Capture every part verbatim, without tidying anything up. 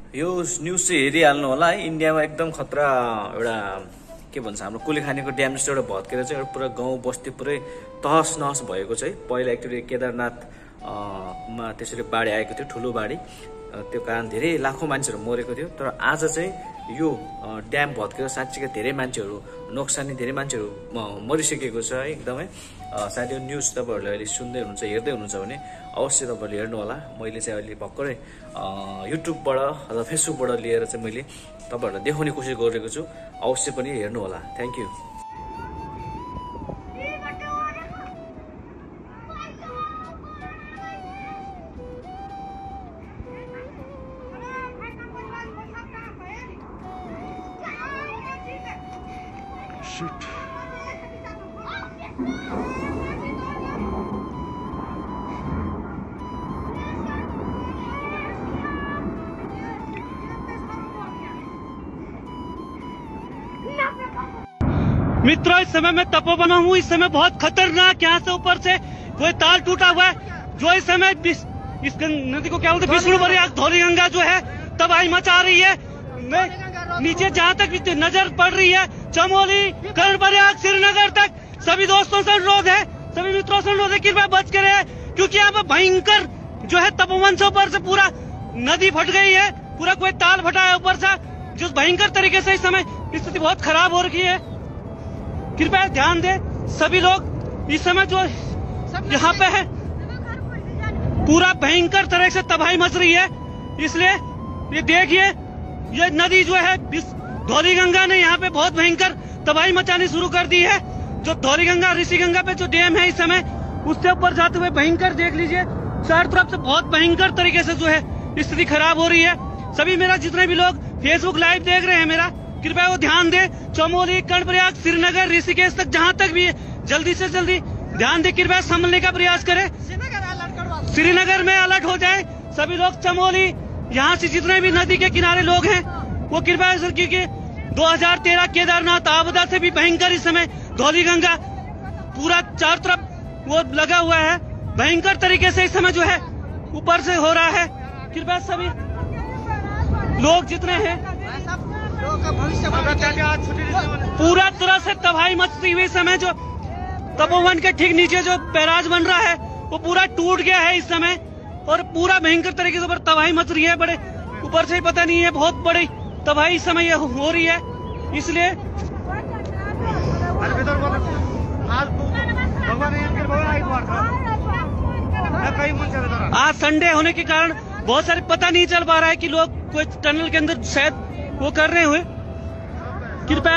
यो news चाहिँ हेरिहाल्नु होला है। इन्डियामा एकदम खतरा एउटा के भन्छ हाम्रो कुलेखानीको ड्याम जस्तो एउटा भत्केर चाहिँ एउटा पुरा गाउँ बस्ती पुरै तहस नहस भएको छ है। पहिला एकचोटि केदारनाथ मा त्यसरी बाढी आएको थियो, ठुलो बाढी, त्यो कारण धेरै लाखौं मान्छेहरू मरेको थियो। तर आज चाहिँ यो ड्याम भत्केर साँच्चीकै धेरै मान्छेहरू नोक्सानी, धेरै मान्छेहरू मरिसकेको छ है एकदमै। सायद यो न्युज तपाईहरुले अहिले सुन्दै हुनुहुन्छ, हेर्दै हुनुहुन्छ भने अवश्य तपाईहरुले हेर्नु होला। मैले चाहिँ अहिले भर्खरै युट्युबबाट अथवा फेसबुकबाट लिएर चाहिँ मैले तपाईहरुलाई देखाउने कोसिस गरेको छु। अवश्य पनि हेर्नु होला। Thank you. Shit. मित्रों, इस समय मैं तपोवन हूँ। इस समय बहुत खतरनाक यहाँ से ऊपर से कोई तार टूटा हुआ है, जो इस समय इस नदी को क्या बोलते हैं, विष्णु प्रयाग धौली गंगा जो है तबाही मचा रही है। नीचे जहाँ तक नजर पड़ रही है, चमोली, कर्णप्रयाग, श्रीनगर तक सभी दोस्तों से अनुरोध है, सभी मित्रों से अनुरोध है, कृपया बच के रहे, क्योंकि यहाँ पर भयंकर जो है तपोवन से ऊपर से पूरा नदी फट गई है, पूरा कोई ताल फटा है ऊपर से, जो भयंकर तरीके से इस समय स्थिति बहुत खराब हो रखी है। कृपया ध्यान दे सभी लोग। इस समय जो यहाँ पे है पूरा भयंकर तरह से तबाही मच रही है। इसलिए ये देखिए, ये नदी जो है धौली गंगा ने यहाँ पे बहुत भयंकर तबाही मचानी शुरू कर दी है। जो धौली गंगा ऋषि गंगा पे जो डैम है इस समय, उससे ऊपर जाते हुए भयंकर देख लीजिए, चारों तरफ से बहुत भयंकर तरीके से जो है स्थिति खराब हो रही है। सभी मेरा जितने भी लोग फेसबुक लाइव देख रहे हैं मेरा, कृपया वो ध्यान दे। चमोली, कर्णप्रयाग, श्रीनगर, ऋषिकेश तक जहाँ तक भी है, जल्दी से जल्दी ध्यान दे, कृपया संभलने का प्रयास करें। श्रीनगर में अलर्ट हो जाए सभी लोग। चमोली, यहाँ से जितने भी नदी के किनारे लोग हैं वो कृपया, क्योंकि दो हज़ार तेरह केदारनाथ आपदा से भी भयंकर इस समय धौली गंगा पूरा चारों तरफ वो लगा हुआ है, भयंकर तरीके से इस समय जो है ऊपर से हो रहा है। कृपया सभी लोग जितने हैं, पूरा तरह से तबाही मचती हुई समय जो तपोवन के ठीक नीचे जो बैराज बन रहा है वो पूरा टूट गया है इस समय, और पूरा भयंकर तरीके से ऊपर तबाही मच रही है। बड़े ऊपर से ही पता नहीं है, बहुत बड़ी तबाही इस समय हो रही है। इसलिए आज संडे होने के कारण बहुत सारे पता नहीं चल पा रहा है कि लोग कोई टनल के अंदर शायद वो कर रहे हुए। कृपया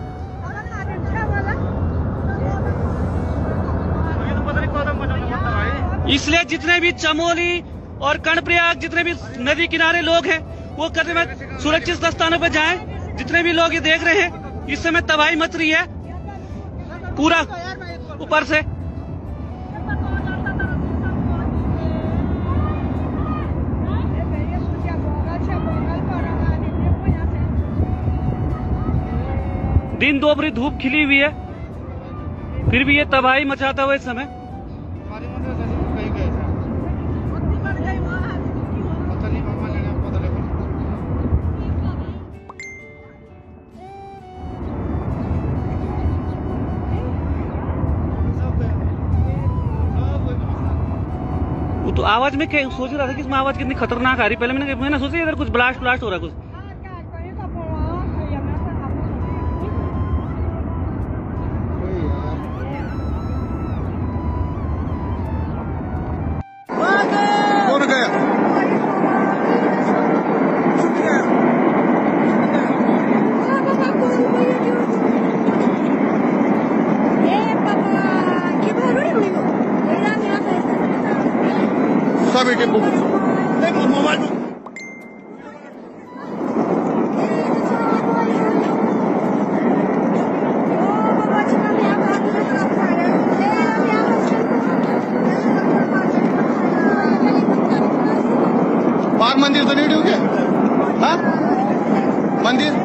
इसलिए जितने भी चमोली और कर्णप्रयाग, जितने भी नदी किनारे लोग हैं वो करने में सुरक्षित स्थानों पर जाएं। जितने भी लोग ये देख रहे हैं, इस समय तबाही मच रही है पूरा ऊपर से। दिन दोपहरी धूप खिली हुई है, फिर भी ये तबाही मचाता हुआ इस समय। तो आवाज में क्या सोच रहा था कि इसमें आवाज कितनी खतरनाक आ रही। पहले मैंने मैंने सोचा इधर कुछ ब्लास्ट ब्लास्ट हो रहा है कुछ। मोबाइल बाग मंदिर तो नहीं डूब गया? हाँ मंदिर